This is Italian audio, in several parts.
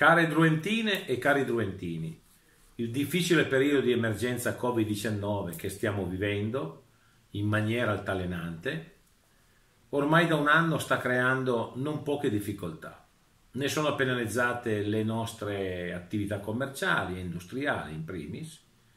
Care druentine e cari druentini, il difficile periodo di emergenza Covid-19 che stiamo vivendo in maniera altalenante ormai da un anno sta creando non poche difficoltà. Ne sono penalizzate le nostre attività commerciali e industriali in primis.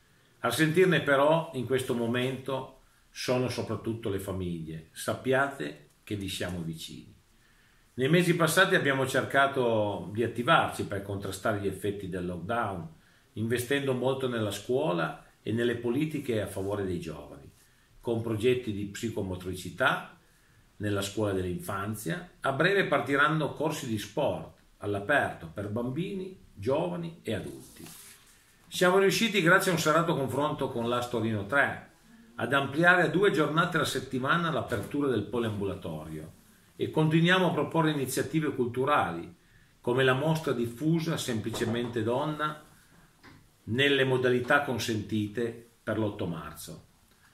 A sentirne però in questo momento sono soprattutto le famiglie. Sappiate che vi siamo vicini. Nei mesi passati abbiamo cercato di attivarci per contrastare gli effetti del lockdown, investendo molto nella scuola e nelle politiche a favore dei giovani, con progetti di psicomotricità nella scuola dell'infanzia. A breve partiranno corsi di sport all'aperto per bambini, giovani e adulti. Siamo riusciti, grazie a un serrato confronto con l'AS Torino 3, ad ampliare a 2 giornate alla settimana l'apertura del poliambulatorio e continuiamo a proporre iniziative culturali come la mostra diffusa Semplicemente Donna nelle modalità consentite per l'8 marzo.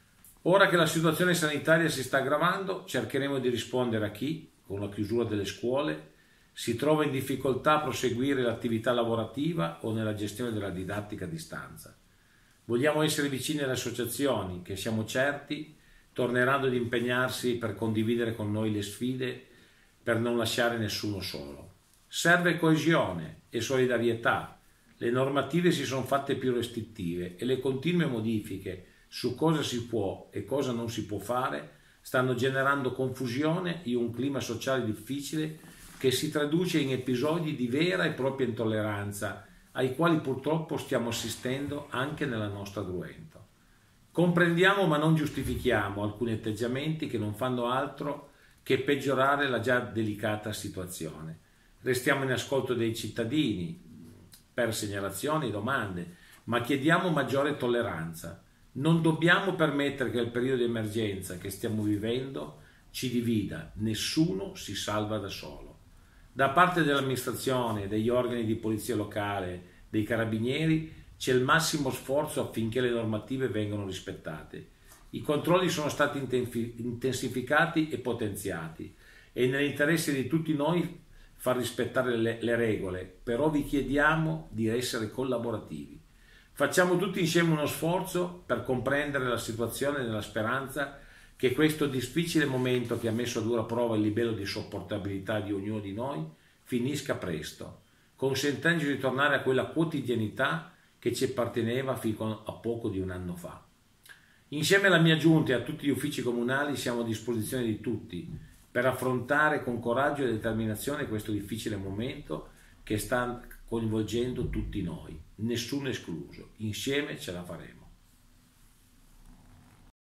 Ora che la situazione sanitaria si sta aggravando, cercheremo di rispondere a chi, con la chiusura delle scuole, si trova in difficoltà a proseguire l'attività lavorativa o nella gestione della didattica a distanza. Vogliamo essere vicini alle associazioni che, siamo certi, torneranno ad impegnarsi per condividere con noi le sfide per non lasciare nessuno solo. Serve coesione e solidarietà. Le normative si sono fatte più restrittive e le continue modifiche su cosa si può e cosa non si può fare stanno generando confusione e un clima sociale difficile che si traduce in episodi di vera e propria intolleranza ai quali purtroppo stiamo assistendo anche nella nostra Druento. Comprendiamo ma non giustifichiamo alcuni atteggiamenti che non fanno altro che peggiorare la già delicata situazione. Restiamo in ascolto dei cittadini per segnalazioni e domande, ma chiediamo maggiore tolleranza. Non dobbiamo permettere che il periodo di emergenza che stiamo vivendo ci divida, nessuno si salva da solo. Da parte dell'amministrazione, degli organi di polizia locale, dei carabinieri, c'è il massimo sforzo affinché le normative vengano rispettate. I controlli sono stati intensificati e potenziati e nell'interesse di tutti noi far rispettare le regole, però vi chiediamo di essere collaborativi. Facciamo tutti insieme uno sforzo per comprendere la situazione nella speranza che questo difficile momento che ha messo a dura prova il livello di sopportabilità di ognuno di noi finisca presto, consentendoci di tornare a quella quotidianità che ci apparteneva fino a poco di un anno fa. Insieme alla mia giunta e a tutti gli uffici comunali siamo a disposizione di tutti per affrontare con coraggio e determinazione questo difficile momento che sta coinvolgendo tutti noi, nessuno escluso. Insieme ce la faremo.